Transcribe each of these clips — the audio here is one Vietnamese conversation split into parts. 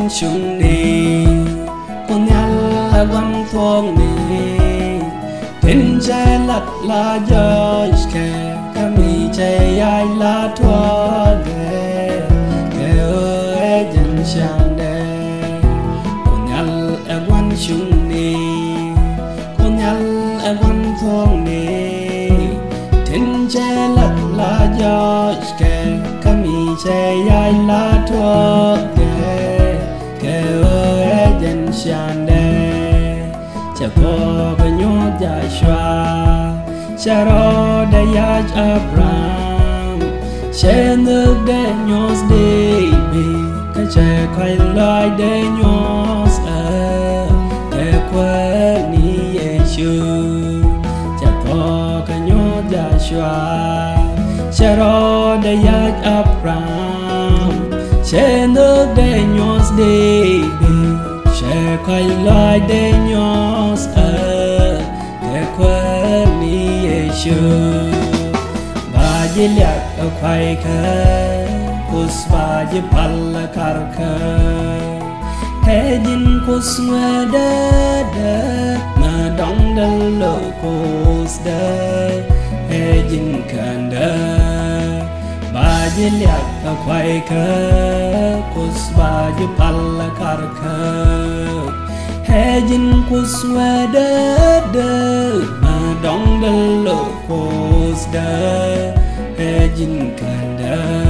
chung đi con nhal quan phong đi tin che lật la gió kề kami che ai la thua de kề ơi dân sang de con nhal quan chung đi con nhal quan phong đi tin che lật la gió kề kami che ai la thua de kề ơi dân sang de cha có cái nhót dài xoa cha ro để ya Abraham cha nước để nhót đi bị cái cha quay lại để nhót để quên đi Giêsu cha có cái nhót dài xoa cha ro để ya Abraham cha nước để nhót đi bị cha quay lại để nhót để quên đi Giêsu bà dì liệt ở khoai khơi kus bà dì palla kar khơi thế dinh kus nghe đê mà đong đê lộ kus đê thế dinh cần đê bà dì liệt ở khoai khơi kus bà dì palla kar khơi thế dinh kus nghe đê mà đong đê lộ kus đê thế dinh cần đê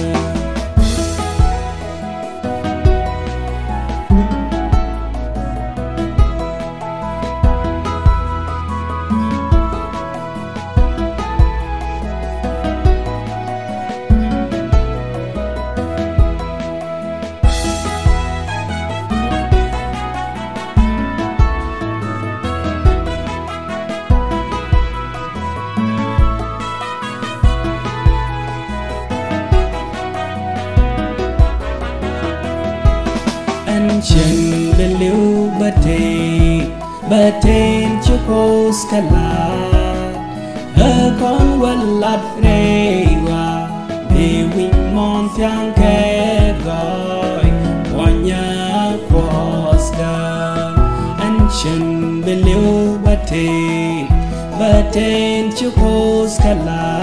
chân bên liu bờ thềm cho cô scala con quên lật rê qua vì wing mon thiang khe gọi qua nhà Costa anh chân bên liu bờ thềm cho cô scala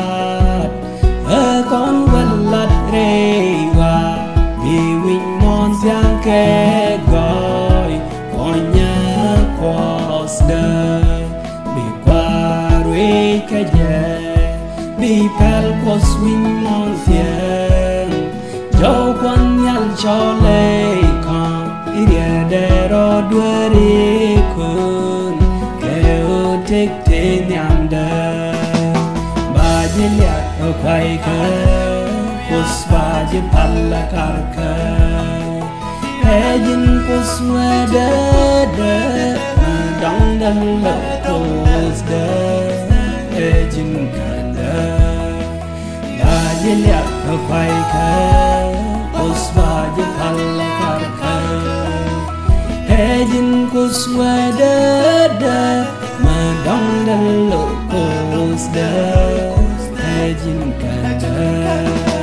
con quên lật rê qua vì wing mon thiang khe gọi qua nhà Costa bị qua ruồi cái gì bị pel qua swing mon thiang dẫu quan nhal cho lệ con iria để ro đuôi đi kun kêu thích thế nhàng đời bà dì liệt ở khoai khơi kus bà dì palla kar khơi thế dinh kus nghe đê mà đong đê lộ kus đê thế dinh cần đê bà dì liệt ở khoai khơi kus bà dì palla kar khơi thế dinh kus nghe đê mà đong đê lộ kus đê thế dinh cần đê